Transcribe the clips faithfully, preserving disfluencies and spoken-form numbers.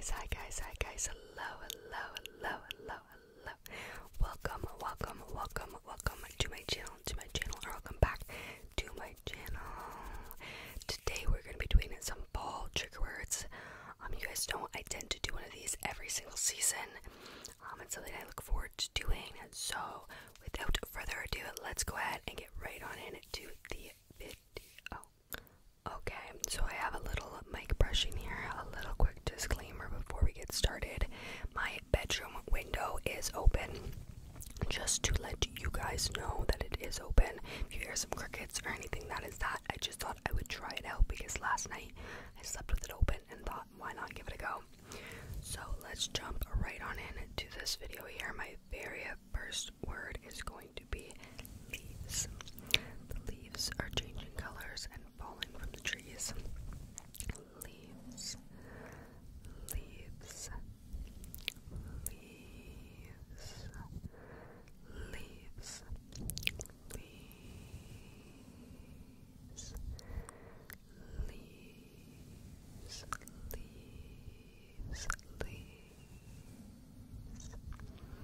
guys, hi guys, hi guys, hello, hello, hello, hello, hello. Welcome, welcome, welcome, welcome to my channel, to my channel, or welcome back to my channel. Today we're going to be doing some fall trigger words. Um, you guys know I tend to do one of these every single season. Um, it's something I look forward to doing. And so, without further ado, let's go ahead and get right on into the video. Okay, so I have a little mic brushing here, a little quick disclaimer before we get started. My bedroom window is open, just to let you guys know that it is open. If you hear some crickets or anything, that is that. I just thought I would try it out because last night I slept with it open and thought, why not give it a go? So let's jump right on in to this video here. My very first word is going to be leaves. The leaves are changing colors and falling from the trees. Leaves, leaves, leaves, leaves, leaves, leaves, leaves, leaves,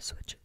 switch,